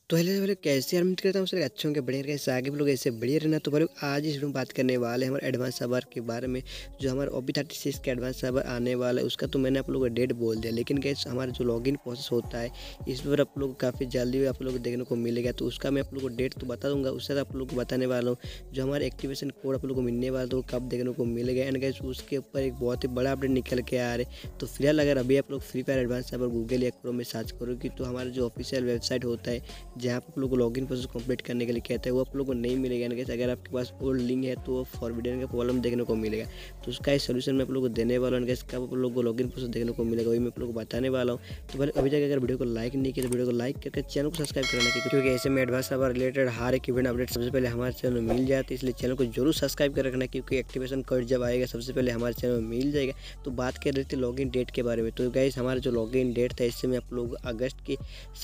तो hello hello कैसे यार उम्मीद करता हूँ सर अच्छे होंगे बढ़िया कैसे आगे भी लोग ऐसे बढ़िया रहना। तो भाई आज इस वीडियो में बात करने वाले हैं हमारे एडवांस सर्वर के बारे में। जो हमारा OP36 का एडवांस सर्वर आने वाला है उसका तो मैंने आप लोगों को डेट बोल दिया, लेकिन कैसे हमारा जो लॉगिन प्रोसेस होता है इस पर आप लोग काफ़ी जल्दी आप लोग को देखने को मिलेगा। तो उसका मैं आप लोग को डेट तो बता दूंगा, उससे आप लोग को बताने वाला हूँ जो हमारा एक्टिवेशन कोड आप लोग को मिलने वाला तो वो कब देखने को मिलेगा। एंड गाइस उसके ऊपर एक बहुत ही बड़ा अपडेट निकल के आ रहे। तो फिलहाल अगर अभी आप लोग free fire advance server Google या क्रोम में सर्च करोगे तो हमारा जो ऑफिशियल वेबसाइट होता है जहाँ पर आप लोग को लॉगिन प्रोसेस कंप्लीट करने के लिए कहते हैं वो आप लोग को नहीं मिलेगा। यानी कि अगर आपके पास ओल्ड लिंक है तो वो फॉरबिडन का प्रॉब्लम देखने को मिलेगा। तो उसका एक सोल्यूशन मैं आप लोग को देने वाला हूँ। कब आप लोग को लॉगिन प्रोसेस देखने को मिलेगा वही मैं आप लोग को बताने वाला हूँ। तो पहले अभी तक अगर वीडियो को लाइक नहीं किया तो वीडियो को लाइक करके चैनल को सब्सक्राइब करना है, क्योंकि ऐसे में एडवांस सर्वर रिलेटेड हर एक इवेंट अपडेट सबसे पहले हमारे चैनल में मिल जाती है। इसलिए चैनल को जरूर सब्सक्राइब कर रखना, क्योंकि एक्टिवेशन कोड जब आएगा सबसे पहले हमारे चैनल में मिल जाएगा। तो बात कर रहे थे लॉगिन डेट के बारे में। तो गाइस हमारा जो लॉगिन डेट था इससे में आप लोग अगस्त की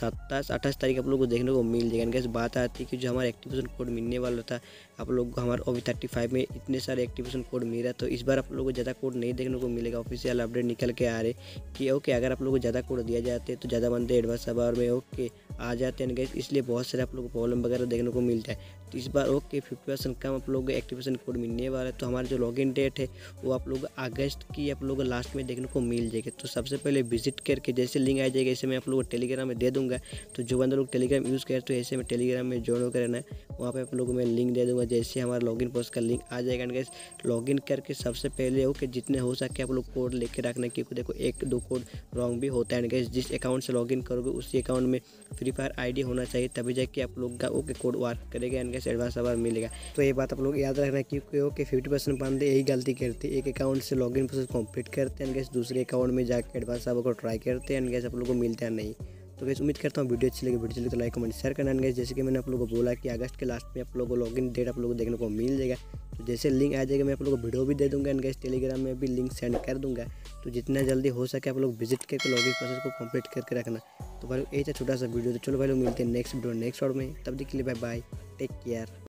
27-28 तारीख आप लोग को देखने को मिल जाएगा। गाइस बात आती है कि जो हमारा एक्टिवेशन कोड मिलने वाला था आप लोग को हमारे OP35 में इतने सारे एक्टिवेशन कोड मिला, तो इस बार आप लोगों को ज़्यादा कोड नहीं देखने को मिलेगा। ऑफिशियल अपडेट निकल के आ रहे कि ओके अगर आप लोगों को ज़्यादा कोड दिया जाते हैं तो ज़्यादा बंदे एडवांस सर्वर में ओके आ जाते हैं गाइस, इसलिए बहुत सारे आप लोगों को प्रॉब्लम वगैरह देखने को मिलता है। तो इस बार ओके 50% कम आप लोगों को एक्टिवेशन कोड मिलने वाला है। तो हमारा जो लॉगिन डेट है वो आप लोग अगस्त की आप लोगों को लास्ट में देखने को मिल जाएगा। तो सबसे पहले विजिट करके जैसे लिंक आ जाएगा ऐसे मैं आप लोगों को टेलीग्राम में दे दूँगा। तो जो बंदे लोग टेलीग्राम यूज़ करते हैं ऐसे में टेलीग्राम में ज्वाइन होकर रहना है, वहाँ पे आप लोगों को मैं लिंक दे दूँगा। जैसे हमारा लॉगिन पोस्ट का लिंक आ जाएगा गाइस, लॉगिन करके सबसे पहले ओके जितने हो सके आप लोग कोड लेके रखना, क्योंकि देखो 1-2 कोड रॉन्ग भी होता है गाइस। जिस अकाउंट से लॉगिन करोगे उसी अकाउंट में फ्री फायर ID होना चाहिए, तभी जाके आप लोग का ओके कोड वर्क करेगा एंड गाइस एडवांस सर्वर मिलेगा। तो ये बात आप लोग याद रखना, क्योंकि ओके 50% बंदे यही गलती करते हैं, एक अकाउंट से लॉगिन प्रोसेस कंप्लीट करते हैं गाइस, दूसरे अकाउंट में जाकर एडवांस सर्वर को ट्राई करते हैं गाइस, आप लोग को मिलता है नहीं। तो गाइस उम्मीद करता हूँ वीडियो अच्छी लगी, वीडियो चली तो लाइक कमेंट शेयर करना गाइस। जैसे कि मैंने आप लोगों को बोला कि अगस्त के लास्ट में आप लोगों को लॉगिन डेट आप लोगों को देखने को मिल जाएगा। तो जैसे लिंक आ जाएगा मैं आप लोगों को वीडियो भी दे दूंगा एंड गाइस टेलीग्राम में भी लिंक सेंड कर दूंगा। तो जितना जल्दी हो सके आप लोग विजिट करके लॉगिन प्रोसेस को कंप्लीट करके रखना। तो भाई यही था छोटा सा वीडियो। तो चलो भाई लोग मिलते हैं नेक्स्ट वीडियो नेक्स्ट और में, तब तक के लिए बाय बाय, टेक केयर।